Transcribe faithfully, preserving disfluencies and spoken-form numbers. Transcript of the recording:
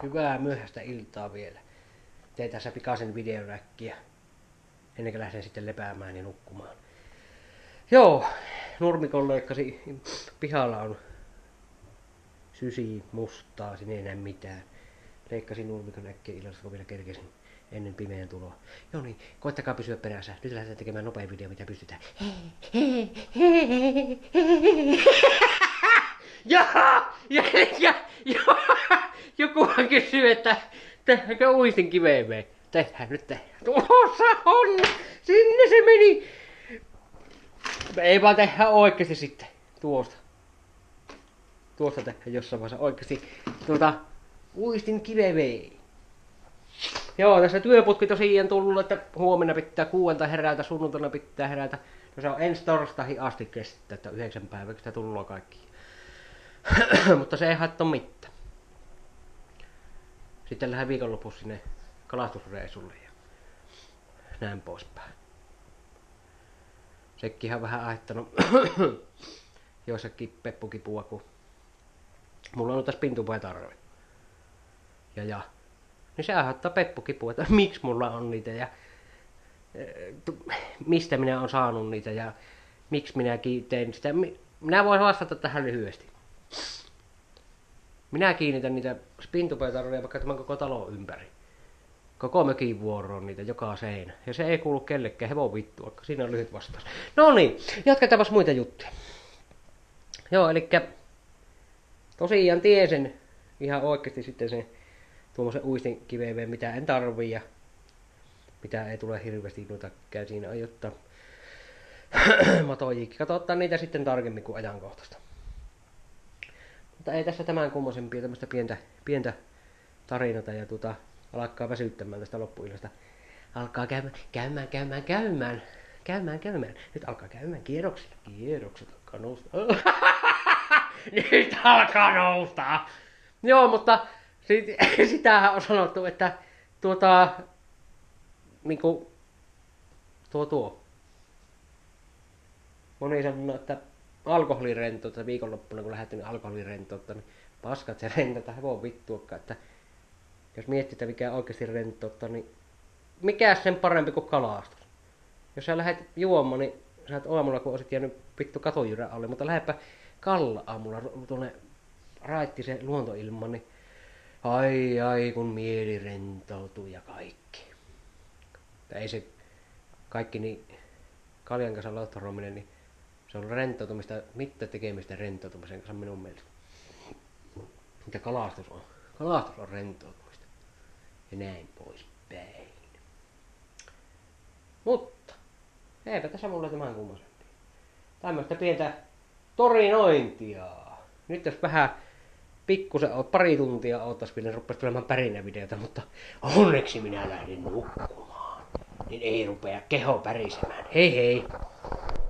Hyvää myöhäistä iltaa vielä. Tein tässä pikaisen videoräkkiä. Ennen kuin lähden sitten lepäämään ja nukkumaan. Joo, nurmikon leikkasi. Pihalla on sysi mustaa, sinne ei näe mitään. Leikkasin nurmikon äkkiä illasta, kun vielä kerkesin ennen pimeän tuloa. Joo niin, koittakaa pysyä perässä. Nyt lähdetään tekemään nopein video, mitä pystytään. Jaha! Ja, ja, ja, jokuhan kysyy, että tehdäänkö uistin kiveen? Tehdään, nyt tehdään. Tuossa on! Sinne se meni! Ei vaan tehdä oikeesti sitten. Tuosta. Tuosta tehdään jossain vaiheessa oikeesti. Tuota, uistin kiveen. Joo, tässä työputki tosiaan tullut, että huomenna pitää kuuelta herätä, sunnuntaina pitää herätä. No se on ensi torstaihin asti kestää, että yhdeksän päivää, sitä tullut kaikki. Mutta se ei haittaa mitään. Sitten lähden viikonlopussa sinne kalastusreisulle ja näin poispäin. Sekin on vähän aihtanut joissakin peppukipua, kun mulla on tässä pintupuetarve. Ja ja. Niin se aiheuttaa peppukipua, että miksi mulla on niitä ja mistä minä olen saanut niitä ja miksi minäkin teen sitä. Minä voin vastata tähän lyhyesti. Minä kiinnitän niitä pintupuetarveja vaikka tämän koko talon ympäri. Koko mökin vuoroon niitä joka seinä. Ja se ei kuulu kellekään, hevon vittu, vaikka siinä on lyhyt vastaus. No niin, jatketaanpas muita juttuja. Joo, eli tosiaan tiesin ihan oikeasti sitten sen tuommoisen uistin kiveen, mitä en tarvii ja mitä ei tule hirveästi noita käsiin aiottaa. Matojiikki. Katsotaan niitä sitten tarkemmin kuin ajankohtaista. Mutta ei tässä tämän kummosempia tämmöistä pientä, pientä tarinata ja tuota, alkaa väsyttämään tästä loppuillasta. Alkaa käymään, käymään, käymään, käymään, käymään, käymään. Nyt alkaa käymään kierroksilla. Kierrokset alkaa nousta. Nyt alkaa nousta. Joo, mutta sit, sitähän on sanottu, että tuota, niinku, tuo tuo. Moni sanoo, että alkoholirentoutta viikonloppuna, kun lähdettiin alkoholirentoutta, niin paskat se rentota hevon vittuokka, että jos mietitään mikä oikeasti rentoutta, niin mikä sen parempi kuin kalastus. Jos sä lähdet juomaan, niin sä oot aamulla, kun olisit jäänyt vittu katojyrän alle, mutta lähdepä kalla aamulla tuonne raitti se luontoilma, niin ai ai kun mieli rentoutuu ja kaikki. Ja ei se kaikki niin kaljan kanssa lautarominen, niin se on rentoutumista, mitä tekemistä rentoutumisen kanssa minun mielestä. Mitä kalastus on? Kalastus on rentoutumista. Ja näin pois päin. Mutta eipä tässä mulle tämän kummoisempia. Tämmöistä pientä torinointia. Nyt jos vähän pikkusen pari tuntia ootas vielä, rupesi tulemaan pärinävideota, mutta onneksi minä lähdin nukkumaan. Niin ei rupea keho pärisemään. Hei hei!